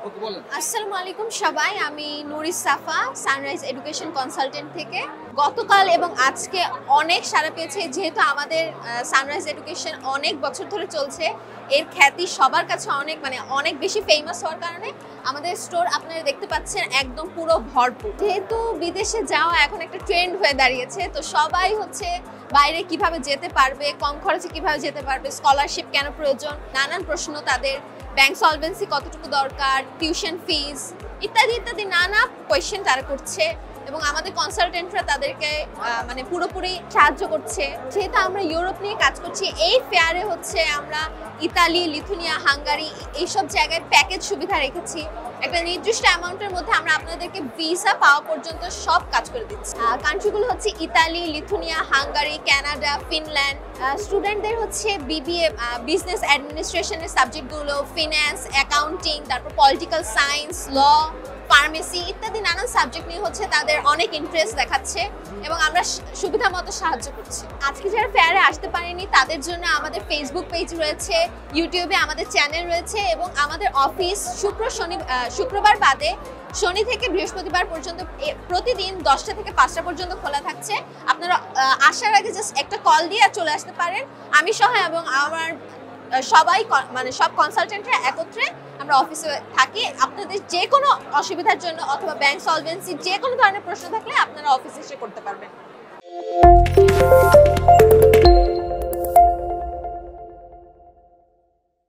ওকে বলেন। আসসালামু আলাইকুম সবাই, আমি Nuris Safa sunrise education consultant থেকে। গতকাল এবং আজকে অনেক সাড়া পেয়েছে, যেহেতু আমাদের সানরাইজ এডুকেশন অনেক বছর ধরে চলছে। এর খ্যাতি সবার কাছে অনেক বেশি ফেমাস হওয়ার কারণে আমাদের স্টোর আপনারা দেখতে পাচ্ছেন একদম পুরো ভরপুর। যেহেতু বিদেশে যাওয়া এখন একটা ট্রেন্ড হয়ে দাঁড়িয়েছে, তো সবাই হচ্ছে বাইরে কিভাবে যেতে পারবে, কম খরচে কিভাবে যেতে পারবে, স্কলারশিপ কেন প্রয়োজন, নানান প্রশ্ন তাদের, ব্যাংক সলভেন্সি কতটুকু দরকার, টিউশন ফিস ইত্যাদি ইত্যাদি নানা কোয়েশ্চেন তারা করছে এবং আমাদের কনসালটেন্টরা তাদেরকে পুরোপুরি সাহায্য করছে। যেহেতু আমরা ইউরোপ নিয়ে কাজ করছি, এই ফেয়ারে হচ্ছে আমরা ইতালি, লিথুনিয়া, হাঙ্গারি এইসব জায়গায় প্যাকেজ সুবিধা রেখেছি। একটা নির্দিষ্ট অ্যামাউন্টের মধ্যে আমরা আপনাদেরকে ভিসা পাওয়া পর্যন্ত সব কাজ করে দিচ্ছি। কান্ট্রিগুলো হচ্ছে Italy, Lithuania, Hungary, Canada, Finland. স্টুডেন্টদের হচ্ছে বিবিএ, বিজনেস অ্যাডমিনিস্ট্রেশনের সাবজেক্টগুলো, ফিন্যান্স, অ্যাকাউন্টিং, তারপর পলিটিক্যাল সায়েন্স, ল, ফার্মেসি ইত্যাদি নানান সাবজেক্ট নিয়ে হচ্ছে তাদের অনেক ইন্টারেস্ট দেখাচ্ছে এবং আমরা সুবিধা মতো সাহায্য করছি। আজকে যারা ফেয়ারে আসতে পারেনি তাদের জন্য আমাদের ফেসবুক পেজ রয়েছে, ইউটিউবে আমাদের চ্যানেল রয়েছে এবং আমাদের অফিস শুক্রবার বাদে শনি থেকে বৃহস্পতিবার পর্যন্ত প্রতিদিন 10টা থেকে 5টা পর্যন্ত খোলা থাকছে। আপনারা আসার আগে জাস্ট একটা কল দিয়ে চলে আসতে পারেন। আমি সহ এবং আমার সবাই সব কনসালটেন্টরা একত্রে আমরা অফিসে থাকি। আপনাদের যে কোনো অসুবিধার জন্য অথবা ব্যাংক সলভেন্সি যে কোনো ধরনের প্রশ্ন থাকলে আপনারা অফিসে এসে করতে পারবেন।